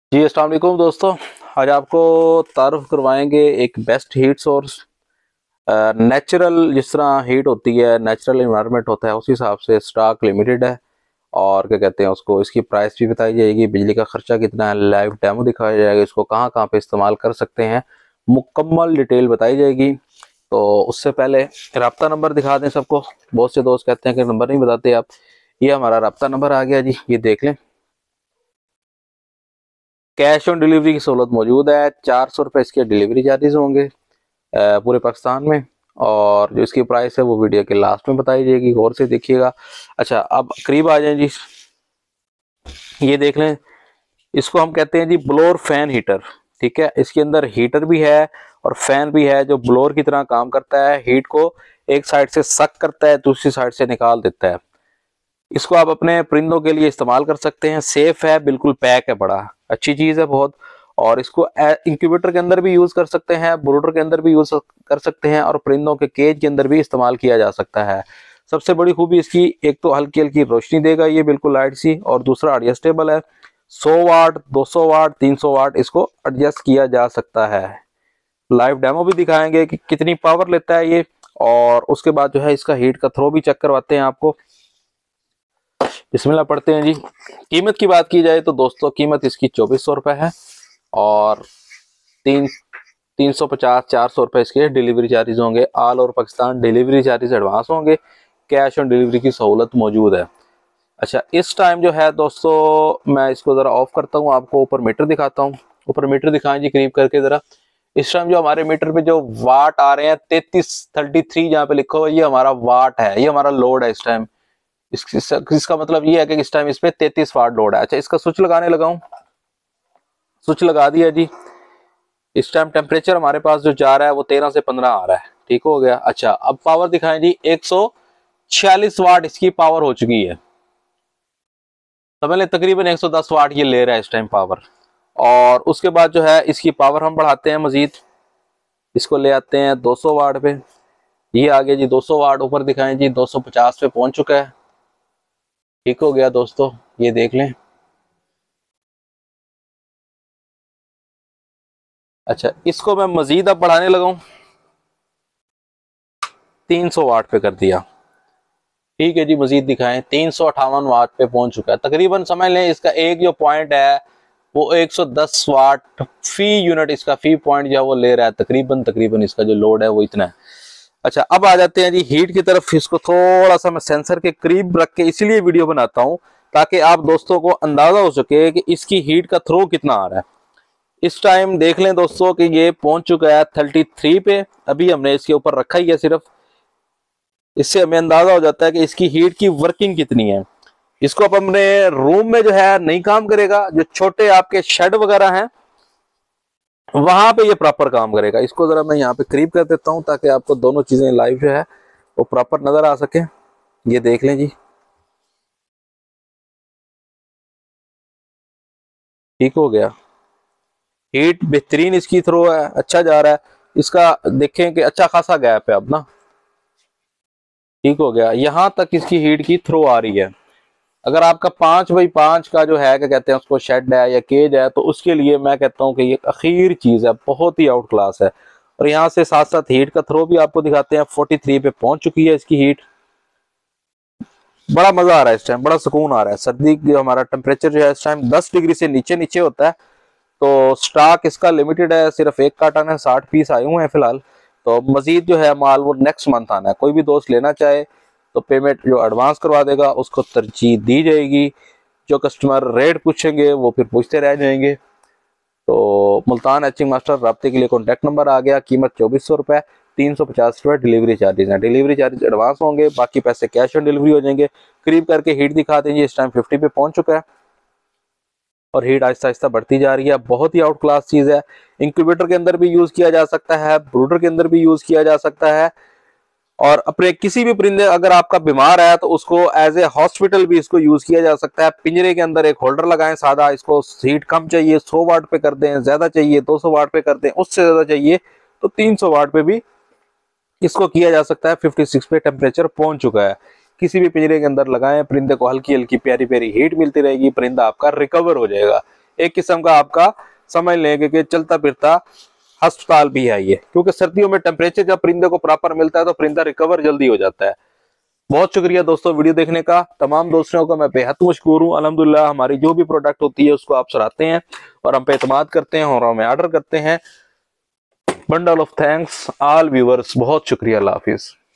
जी अस्सलाम वालेकुम दोस्तों। आज आपको तारुफ करवाएंगे एक बेस्ट हीट सोर्स। नेचुरल जिस तरह हीट होती है, नेचुरल इन्वायरमेंट होता है, उस हिसाब से स्टॉक लिमिटेड है। और क्या कहते हैं उसको, इसकी प्राइस भी बताई जाएगी, बिजली का खर्चा कितना है, लाइव डेमो दिखाया जाएगा, इसको कहाँ कहाँ पे इस्तेमाल कर सकते हैं, मुकम्मल डिटेल बताई जाएगी। तो उससे पहले रब्ता नंबर दिखा दें सबको। बहुत से दोस्त कहते हैं कि नंबर नहीं बताते आप। ये हमारा रब्ता नंबर आ गया जी, ये देख लें। कैश ऑन डिलीवरी की सहूलत मौजूद है। 400 रुपये इसके डिलीवरी चार्जेस होंगे पूरे पाकिस्तान में। और जो इसकी प्राइस है वो वीडियो के लास्ट में बताई जाएगी, गौर से देखिएगा। अच्छा, अब करीब आ जाए जी। ये देख लें, इसको हम कहते हैं जी ब्लोअर फैन हीटर। ठीक है, इसके अंदर हीटर भी है और फैन भी है, जो ब्लोअर की तरह काम करता है। हीट को एक साइड से सक करता है, दूसरी साइड से निकाल देता है। इसको आप अपने परिंदों के लिए इस्तेमाल कर सकते हैं। सेफ है, बिल्कुल पैक है, बड़ा अच्छी चीज है बहुत। और इसको इंक्यूबेटर के अंदर भी यूज कर सकते हैं, ब्रूडर के अंदर भी यूज कर सकते हैं, और परिंदों के केज के अंदर भी इस्तेमाल किया जा सकता है। सबसे बड़ी खूबी इसकी, एक तो हल्की हल्की रोशनी देगा ये, बिल्कुल लाइट सी, और दूसरा एडजस्टेबल है। 100 वाट, 200 वाट, 300 वाट इसको एडजस्ट किया जा सकता है। लाइव डेमो भी दिखाएंगे कि कितनी पावर लेता है ये। और उसके बाद जो है इसका हीट का थ्रो भी चेक करवाते हैं आपको। बिस्मिल्लाह पढ़ते हैं जी। कीमत की बात की जाए तो दोस्तों, कीमत इसकी 2400 रुपये है। और तीन 350 400 रुपये इसके डिलीवरी चार्जेस होंगे। All over Pakistan delivery charges advance होंगे। कैश ऑन डिलीवरी की सहूलत मौजूद है। अच्छा, इस टाइम जो है दोस्तों, मैं इसको ज़रा ऑफ करता हूँ, आपको ऊपर मीटर दिखाता हूँ। ऊपर मीटर दिखाएं जी करीब करके ज़रा। इस टाइम जो हमारे मीटर पे जो वाट आ रहे हैं, 3333 जहाँ पे लिखा हुआ है, ये हमारा वाट है, ये हमारा लोड है इस टाइम। इसका मतलब ये है कि इस टाइम इस पे 33 वाट लोड है। अच्छा, इसका स्विच लगाने लगा हूं, स्विच लगा दिया जी। इस टाइम टेम्परेचर हमारे पास जो जा रहा है वो 13 से 15 आ रहा है। ठीक हो गया। अच्छा, अब पावर दिखाएं जी। 146 वाट इसकी पावर हो चुकी है। समझ लें तकरीबन 110 वाट ये ले रहा है इस टाइम पावर। और उसके बाद जो है इसकी पावर हम बढ़ाते हैं मजीद। इसको ले आते हैं 200 वाट पे। ये आ गया जी 200 वाट। ऊपर दिखाएं जी 250 पे पहुंच चुका है। ठीक हो गया दोस्तों, ये देख लें। अच्छा, इसको मैं मजीद अब बढ़ाने लगा हूं, 300 वाट पे कर दिया। ठीक है जी, मजीद दिखाएं। 358 वाट पे पहुंच चुका है। तकरीबन समझ लें इसका एक जो पॉइंट है वो 110 वाट फी यूनिट, इसका फी पॉइंट जो वो ले रहा है। तकरीबन तकरीबन इसका जो लोड है वो इतना है। अच्छा, अब आ जाते हैं जी हीट की तरफ। इसको थोड़ा सा मैं सेंसर के करीब रख के इसलिए वीडियो बनाता हूं ताकि आप दोस्तों को अंदाजा हो सके कि इसकी हीट का थ्रो कितना आ रहा है। इस टाइम देख लें दोस्तों कि ये पहुंच चुका है 33 पे। अभी हमने इसके ऊपर रखा ही है सिर्फ। इससे हमें अंदाजा हो जाता है कि इसकी हीट की वर्किंग कितनी है। इसको आप अपने रूम में जो है नहीं काम करेगा, जो छोटे आपके शेड वगैरह हैं वहां पे ये प्रॉपर काम करेगा। इसको जरा मैं यहाँ पे करीब कर देता हूँ ताकि आपको दोनों चीजें लाइव जो है वो प्रॉपर नजर आ सके। ये देख लें जी। ठीक हो गया। हीट बेहतरीन इसकी थ्रो है, अच्छा जा रहा है। इसका देखें कि अच्छा खासा गैप है अब ना। ठीक हो गया, यहां तक इसकी हीट की थ्रो आ रही है। अगर आपका 5x5 का जो है क्या कहते हैं उसको शेड है या केज है, तो उसके लिए मैं कहता हूँ कि ये अखीर चीज है, बहुत ही आउट क्लास है। और यहाँ से साथ साथ हीट का थ्रो भी आपको दिखाते हैं। 43 पे पहुंच चुकी है इसकी हीट। बड़ा मजा आ रहा है इस टाइम, बड़ा सुकून आ रहा है। सर्दी जो हमारा टेम्परेचर जो है इस टाइम 10 डिग्री से नीचे नीचे होता है। तो स्टॉक इसका लिमिटेड है, सिर्फ एक कार्टन है, 60 पीस आए हुए हैं फिलहाल। तो मजीद जो है माल वो नेक्स्ट मंथ आना है। कोई भी दोस्त लेना चाहे तो पेमेंट जो एडवांस करवा देगा उसको तरजीह दी जाएगी। जो कस्टमर रेट पूछेंगे वो फिर पूछते रह जाएंगे। तो मुल्तान एचिंग मास्टर, राब्ते के लिए कॉन्टैक्ट नंबर आ गया। कीमत 2400 रुपये, 350 रुपये डिलीवरी चार्जेस हैं। डिलीवरी चार्जेस एडवांस होंगे, बाकी पैसे कैश ऑन डिलीवरी हो जाएंगे। करीब करके हीट दिखा देंगे। इस टाइम 50 पे पहुंच चुका है और हीट आहिस्ता आहिस्ता बढ़ती जा रही है। बहुत ही आउट क्लास चीज है। इंक्यूबेटर के अंदर भी यूज किया जा सकता है, ब्रूडर के अंदर भी यूज किया जा सकता है। और अपने किसी भी परिंदे, अगर आपका बीमार है तो उसको एज ए हॉस्पिटल भी इसको यूज किया जा सकता है। पिंजरे के अंदर एक होल्डर लगाएं सादा, इसको हीट कम चाहिए 100 वाट पे कर दें, ज्यादा चाहिए 200 वाट पे कर दें, उससे ज्यादा चाहिए तो 300 वाट पे भी इसको किया जा सकता है। 56 पे टेम्परेचर पहुंच चुका है। किसी भी पिंजरे के अंदर लगाएं, परिंदे को हल्की हल्की प्यारी प्यारी हीट मिलती रहेगी, परिंदा आपका रिकवर हो जाएगा। एक किस्म का आपका समझ लेंगे कि चलता फिरता अस्पताल भी है ये, क्योंकि सर्दियों में टेम्परेचर जब परिंदे को प्रॉपर मिलता है तो परिंदा रिकवर जल्दी हो जाता है। बहुत शुक्रिया दोस्तों वीडियो देखने का। तमाम दोस्तों का मैं बेहद मशकूर हूँ। अल्हम्दुलिल्लाह हमारी जो भी प्रोडक्ट होती है उसको आप सराहते हैं और हम पे एतमाद करते हैं और हमें ऑर्डर करते हैं। Bundle of thanks all viewers, बहुत शुक्रिया, अल्लाह हाफिज।